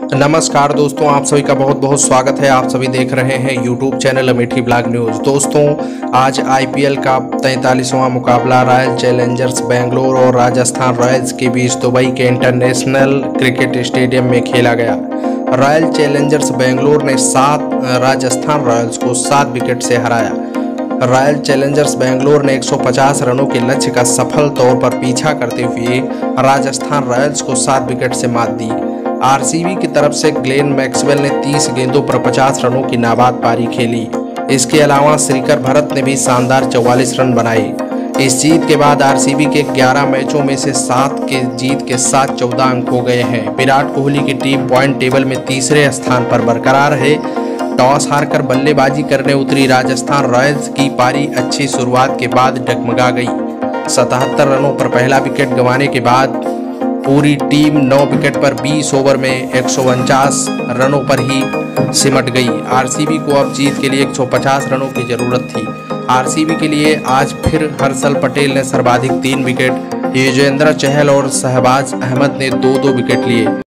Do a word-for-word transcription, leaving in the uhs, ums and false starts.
नमस्कार दोस्तों, आप सभी का बहुत बहुत स्वागत है। आप सभी देख रहे हैं YouTube channel Amethi blog news. दोस्तों, आज आईपीएल का तैंतालीसवां मुकाबला रॉयल चैलेंजर्स बेंगलोर और राजस्थान रॉयल्स के बीच दुबई के इंटरनेशनल क्रिकेट स्टेडियम में खेला गया। रॉयल चैलेंजर्स बेंगलोर ने सात राजस्थान रॉयल्स को सात विकेट से हराया। रॉयल चैलेंजर्स बेंगलोर ने एक सौ पचास रनों के लक्ष्य का सफल तौर पर पीछा करते हुए राजस्थान रॉयल्स को सात विकेट से मात दी। आरसीबी की तरफ से ग्लेन मैक्सवेल ने तीस गेंदों पर पचास रनों की नाबाद पारी खेली। इसके अलावा श्रीकर भरत ने भी शानदार चौवालीस रन बनाए। इस जीत के बाद आरसीबी के ग्यारह मैचों में से सात के जीत के साथ चौदह अंक हो गए हैं। विराट कोहली की टीम पॉइंट टेबल में तीसरे स्थान पर बरकरार है। टॉस हारकर बल्लेबाजी करने उतरी राजस्थान रॉयल्स की पारी अच्छी शुरुआत के बाद डगमगा गई। सतहत्तर रनों पर पहला विकेट गंवाने के बाद पूरी टीम नौ विकेट पर बीस ओवर में एक सौ उनचास रनों पर ही सिमट गई। आरसीबी को अब जीत के लिए एक सौ पचास रनों की जरूरत थी। आरसीबी के लिए आज फिर हर्षल पटेल ने सर्वाधिक तीन विकेट, युजवेंद्र चहल और शहबाज अहमद ने दो दो विकेट लिए।